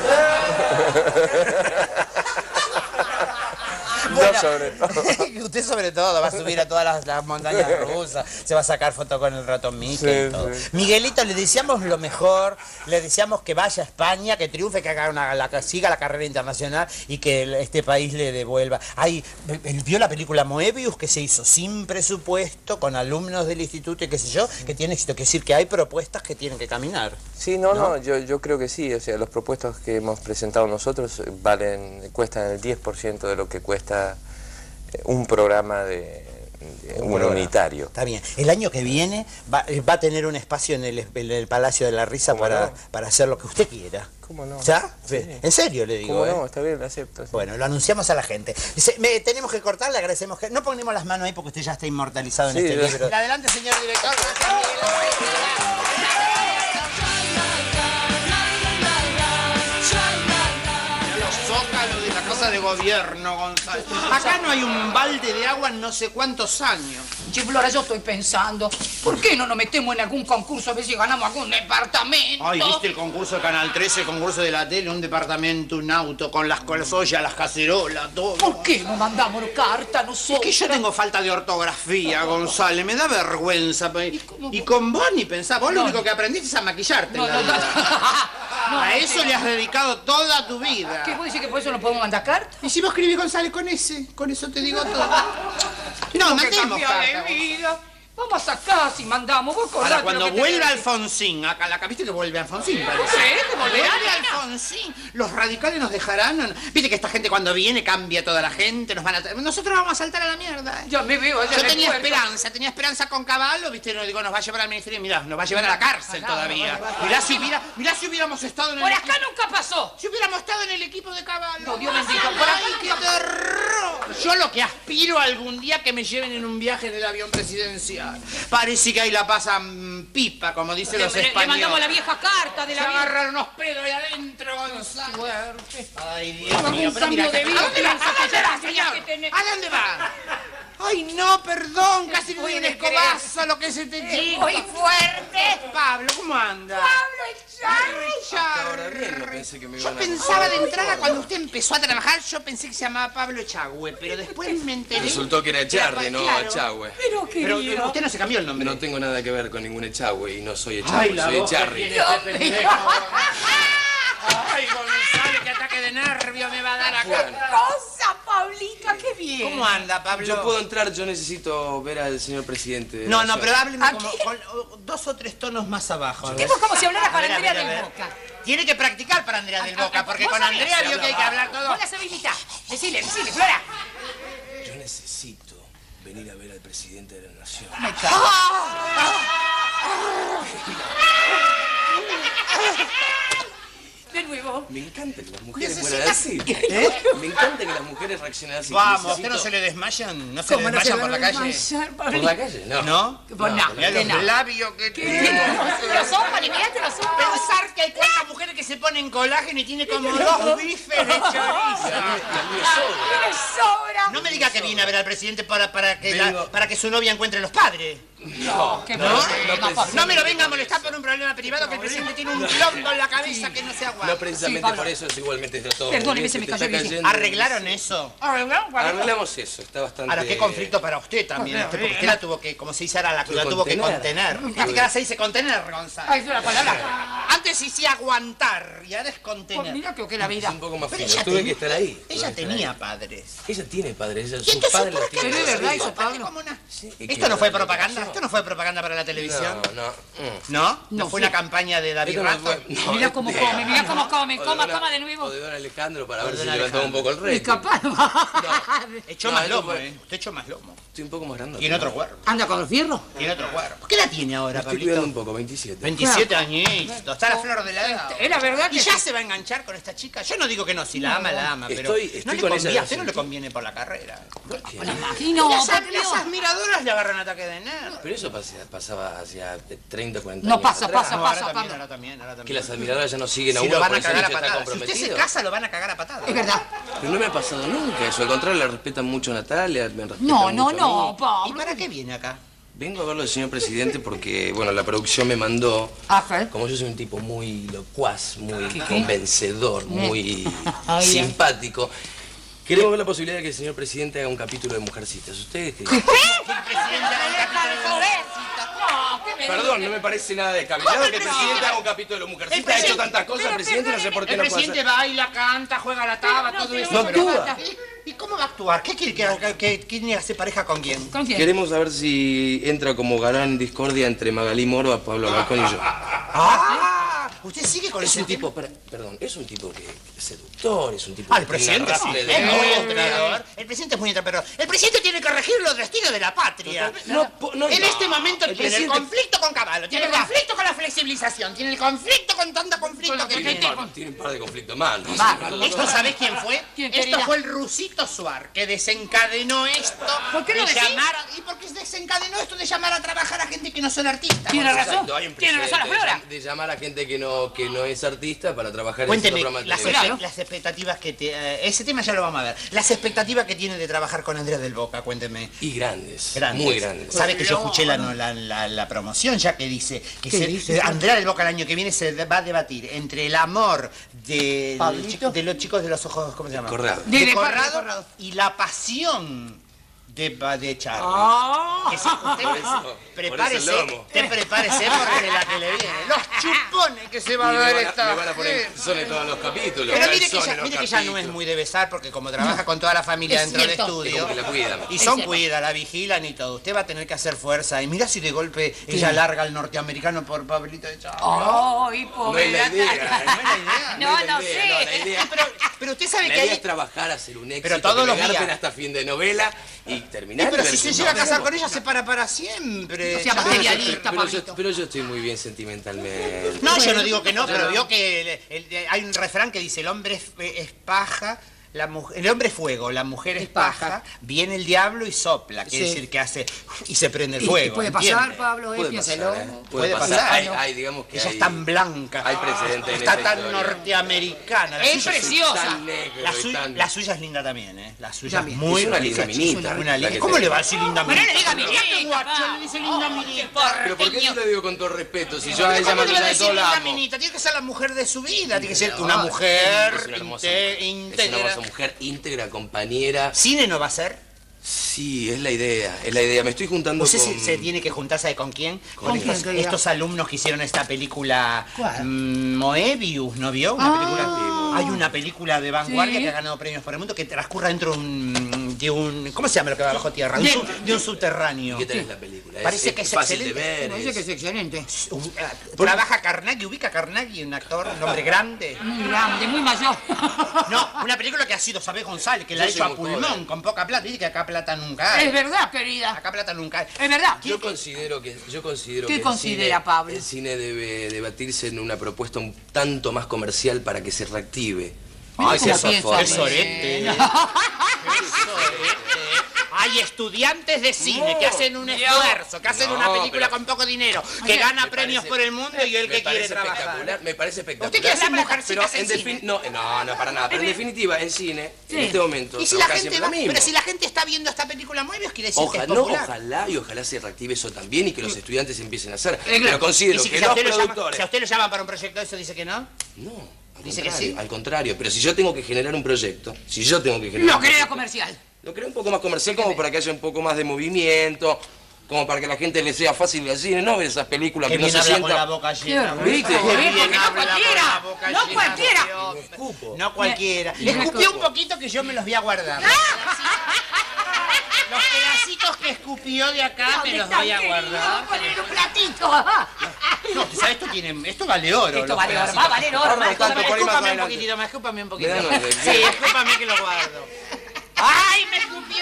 Bueno, yo sobre todo. Usted sobre todo va a subir a todas las montañas rusas, se va a sacar foto con el ratón Mickey y todo. Miguelito, le deseamos lo mejor, le deseamos que vaya a España, que triunfe, que haga siga la carrera internacional y que este país le devuelva. ¿Vio la película Moebius, que se hizo sin presupuesto, con alumnos del instituto y qué sé yo, que tiene éxito? Quiere decir que hay propuestas que tienen que caminar. Sí, no, yo creo que sí, o sea, los propuestos que hemos presentado nosotros cuestan el 10% de lo que cuesta un programa unitario. Está bien. El año que viene va a tener un espacio en el Palacio de la Risa para hacer lo que usted quiera. ¿Cómo no? ¿Ya? Sí. En serio le digo. ¿Cómo no? Está bien, lo acepto. Sí. Bueno, lo anunciamos a la gente. Tenemos que cortar, le agradecemos que... No ponemos las manos ahí porque usted ya está inmortalizado en este libro. Adelante, señor director. De gobierno, Gonzalo. Acá no hay un balde de agua en no sé cuántos años. Che, Flora, yo estoy pensando, ¿por qué no nos metemos en algún concurso a ver si ganamos algún departamento? Ay, ¿viste el concurso de Canal 13, el concurso de la tele? Un departamento, un auto, con las ollas, las cacerolas, todo. ¿Por qué no mandamos carta nosotros? Es que yo tengo falta de ortografía, González, me da vergüenza. Y con vos ni pensás, vos lo único que aprendiste es a maquillarte. A eso le has dedicado toda tu vida. ¿Qué vos decís que por eso no podemos mandar carta? Y si vos escribís González con ese, con eso te digo todo. No, mandemos carta. Vamos a casa y mandamos. Vos ahora, cuando vuelva Alfonsín, acá la viste que vuelve Alfonsín, parece. Sí, volverá Alfonsín. Los radicales nos dejarán. Viste que esta gente cuando viene cambia toda la gente, nosotros vamos a saltar a la mierda. Ya me veo allá. Yo tenía esperanza con Caballo, viste, digo, nos va a llevar al ministerio, mirá, nos va a llevar a la cárcel todavía. Mirá si hubiéramos estado en el Por acá nunca pasó. Si hubiéramos estado en el equipo de Caballo. No, Dios bendito. Por acá qué terror. Yo lo que aspiro algún día que me lleven en un viaje en el avión presidencial. Parece que ahí la pasan pipa, como dicen los españoles. Le mandamos la vieja carta de la vida. Se agarran unos pedos ahí adentro, Gonzalo. Suerte. Ay, Dios mío, pero mira, ¿a dónde va, señor? ¿A dónde va? Ay, no, perdón, casi me doy un escobazo lo que se te chico. Muy fuerte. Pablo, ¿cómo anda? Pablo Echarri. Yo pensaba de entrada, cuando usted empezó a trabajar, yo pensé que se llamaba Pablo Echagüe, pero después me enteré... Resultó que era Echarri, no Echagüe. Pero usted no se cambió el nombre. No tengo nada que ver con ningún Echagüe y no soy Echagüe, soy Echarri. Ay, Gonzalo, qué ataque de nervio me va a dar acá. ¡Qué cosa, Pablito! ¡Qué bien! ¿Cómo anda, Pablo? Yo puedo entrar, yo necesito ver al señor presidente. No, pero hábleme con 2 o 3 tonos más abajo. Es como si hablara con Andrea del Boca. Tiene que practicar para Andrea del Boca, porque con Andrea vio que hay que hablar todo. Vos la sabés imitar. Decile, Flora. Yo necesito venir a ver al presidente de la nación. Me cago. De nuevo. Me encanta que las mujeres mueran así. Me encanta que las mujeres reaccionen así. Vamos, ¿usted no se le desmayan? ¿No se le desmayan por la calle? ¿Por la calle? No. ¿No? Pues no. Mirá los labios que tiene. Los ojos, ni mirate los ojos. Pensar que hay tantas mujeres que se ponen colágeno y tiene como 2 bifes de chorizo. ¡Tiene sobra! No me diga que viene a ver al presidente para que su novia encuentre los padres. No, no me lo venga a molestar por un problema privado, que el presidente tiene un plombo en la cabeza que no se aguanta. No precisamente por eso, es igualmente está todo. Perdóneme, se me cayó el bici. ¿Arreglaron eso? Arreglamos eso, está bastante... Ahora, qué conflicto para usted también, porque usted la tuvo que, como se dice ahora, la tuvo que contener. ¿Viste que ahora se dice contener, Gonzalo? Ay, es una palabra. Antes sí aguantar, y ahora es contener. Pues mira que la vida. Es un poco más fino, tuve que estar ahí. Ella tenía padres. Ella tiene padres, sus entonces, padres ¿por los qué tienen. Pero es verdad eso, Pablo. ¿Esto no fue propaganda? ¿Esto no fue propaganda para la televisión? No. ¿No fue una campaña de David Rato? Mira cómo come, mira cómo come. Coma de nuevo. O de don Alejandro para ver si levantaba un poco el rey. Y capaz. Echó más lomo, Usted echó más lomo. Estoy un poco más grande. Tiene otro cuerpo. ¿Anda con los fierros? Tiene otro cuerpo. ¿Qué edad tiene ahora, Estoy Pablito? cuidando un poco, 27. 27 añitos. Está a la flor de la edad. Era verdad que... ¿Y ya se va a enganchar con esta chica? Yo no digo que no, si la ama, la ama, pero Estoy no le con ella conviene, a de usted no le conviene por la carrera. Imagino. Las admiradoras le agarran ataque de nervios. Pero eso pasaba hacia 30, 40 No, años pasa. Ahora también. Que las admiradoras ya no siguen a Si uno lo van por a eso cagar a está patadas. Si comprometido. usted se casa, lo van a cagar a patadas. Es verdad. Pero no me ha pasado nunca eso. Al contrario, la respetan mucho a Natalia, me respetan No, mucho a mí. Pablo. ¿Y para qué viene acá? Vengo a verlo al señor presidente porque, bueno, la producción me mandó. Ajá. Como yo soy un tipo muy locuaz, muy convencedor, muy Ay, simpático, queremos ver la posibilidad de que el señor presidente haga un capítulo de Mujercitas. ¿Ustedes qué? Perdón, no me parece nada descabellado que el presidente haga un capítulo de Mujercitas. Ha hecho tantas cosas el presidente, no sé por qué no puede hacer. El presidente baila, canta, juega la taba, todo eso. No actúa. ¿Y cómo va a actuar? ¿Qué quiere que haga? ¿Quién hace pareja con quién? ¿Con quién? Queremos saber si entra como galán discordia entre Magalí Moro, a Pablo Alarcón y yo. ¿Usted sigue con Es ese un tipo, perdón, es un tipo que es seductor, es un tipo el presidente sí. Es muy entrenador. El presidente es muy entrenador. El presidente tiene que regir los destinos de la patria. En este momento tiene el conflicto con Caballo, tiene el conflicto con la flexibilización, tiene el conflicto con tanto conflicto que tiene. Tiene un par de conflictos más. ¿Esto sabés quién fue? ¿Quién, Esto querida? fue el Rusito Suar, que desencadenó esto. ¿Por qué lo de decís? llamar ¿Y por qué desencadenó esto de llamar a trabajar a gente que no son artistas? Tiene razón. Exacto, hay un Tiene razón la precedente Flora. de llamar a gente que no es artista para trabajar Cuénteme, en ese programa de las televisión. expectativas que ese tema ya lo vamos a ver. Las expectativas que tiene de trabajar con Andrés del Boca, cuénteme. Y grandes, Grandes. muy grandes. ¿Sabe que yo escuché la promoción ya que dice que Andrea del Boca el año que viene se va a debatir entre el amor de los chicos de los ojos, ¿cómo se llama? Corrado. De Corrado y la pasión de Charlie. Que si prepárese, usted prepárese porque la que le viene. Los chupones que se va a ver esta. Me van a poner son en todos los capítulos. Pero mire que ella no es muy de besar porque como trabaja con toda la familia dentro del estudio. Como que la cuidan. Y son cuida, la vigilan y todo. Usted va a tener que hacer fuerza. Y mira si de golpe ella larga al norteamericano por Pablito de Charlie. ¡Ay, No es la idea. No sé. Pero usted sabe La que idea hay... es trabajar, hacer un éxito, Pero todos que los me garpen días. hasta fin de novela y terminar. Pero y ver si se qué llega a pasa. casar con ella se para siempre. O sea, Charlie. materialista, pero yo estoy muy bien sentimentalmente. No, yo no digo que no, pero vio que hay un refrán que dice el hombre es paja, el hombre es fuego, la mujer es paja, viene el diablo y sopla, quiere decir que hace y se prende el fuego. Puede pasar, Pablo, piénselo. Puede pasar. Hay, digamos que ella es tan blanca. Hay precedentes en está esta tan historia. norteamericana. Es preciosa. Tan negro y tan- La suya es linda también, ¿eh? La suya es También. muy Es una rica, linda minita, una la que ¿Cómo te- le va a decir linda Pero minita? no le diga minita, Este guacho le dice linda minita. Pero ¿por qué yo le digo con todo respeto? Si yo a ella ¿Cómo más le va a allá de decir todo la linda amo. minita? Tiene que ser la mujer de su vida, tiene que ser una mujer Es una hermosa íntegra. mujer íntegra, compañera. ¿Cine no va a ser? Sí, es la idea, es la idea. Me estoy juntando ¿Usted con... se tiene que juntar, ¿sabe con quién? ¿Con Con quién? estos alumnos que hicieron esta película ¿Cuál? Moebius, ¿no vio? Hay una película de vanguardia que ha ganado premios por el mundo que transcurre dentro de un... ¿Cómo se llama lo que va bajo tierra? De un subterráneo. ¿Qué tal es la película? Parece que es fácil excelente. de ver. Parece que es excelente. Trabaja Carnaghi, ubica Carnaghi, un actor, un hombre grande. Muy grande, muy mayor. No, una película que ha sido Sabé González, que la ha Yo hecho a soy pulmón, joven. con poca plata. Dice que acá plata nunca hay. Es verdad, querida. Acá plata nunca hay. Es verdad. Yo considero que ¿Qué el considera, cine, Pablo? el cine debe debatirse en una propuesta un tanto más comercial para que se reactive. Ay, Que sea qué su forma. sorete. hay estudiantes de cine que hacen un esfuerzo, que hacen una película con poco dinero, que gana premios por el mundo y el que quiere trabajar. Me parece espectacular. ¿Usted quiere hacer Mujercitas en cine? No, para nada. Pero en definitiva, en cine, en este momento, ¿Y si la trabaja gente siempre va? lo mismo. Pero si la gente está viendo esta película Moebius, quiere decir que es popular. Ojalá se reactive eso también y que los estudiantes empiecen a hacer. Pero considero que los productores... Si a usted lo llaman para un proyecto, ¿eso dice que no? No. Dice que sí. Al contrario, pero si yo tengo que generar un proyecto, Lo creo comercial. Lo creo un poco más comercial como para que haya un poco más de movimiento, como para que a la gente le sea fácil ir al cine, no ver esas películas que no se sientan... con la boca llena. ¿Viste? No cualquiera. No cualquiera. Escupió un poquito que yo me los voy a guardar. Los pedacitos que escupió de acá me los voy a guardar. Poner un platito. No, tú sabes, esto vale oro. Esto vale oro, va a valer oro. Escúpame un poquitito más, escúpame un poquito. Sí, escúpame que lo guardo. ¡Ay, me escupió!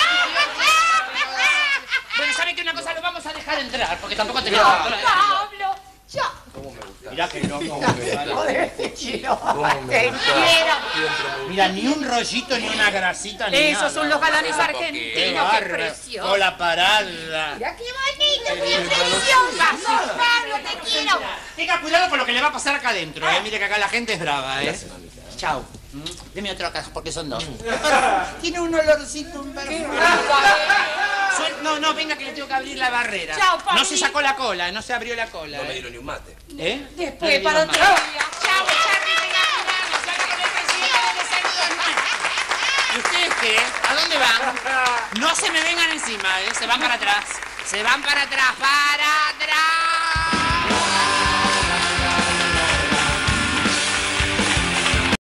Bueno, ¿sabe qué una cosa? Lo vamos a dejar entrar, porque tampoco te Pablo, ya. Mirá que no, Joder, te quiero. Mira, ni un rollito, ni una grasita, ni nada. Esos son los galanes argentinos, qué precioso. Con la parada. Mira qué bonito, qué preciosa. Pablo, te quiero. Tenga cuidado con lo que le va a pasar acá adentro, Mire que acá la gente es brava, Chau. Deme otro acá, porque son dos. Tiene un olorcito, un perfume. No, venga que le tengo que abrir la barrera. Chau, Pablo. No se sacó la cola, no se abrió la cola. No me dieron ni un mate. Después, para otro día. Chau, Charlie, ¿y ustedes qué? ¿A dónde van? No se me vengan encima, Se van para atrás. Se van para atrás, para atrás.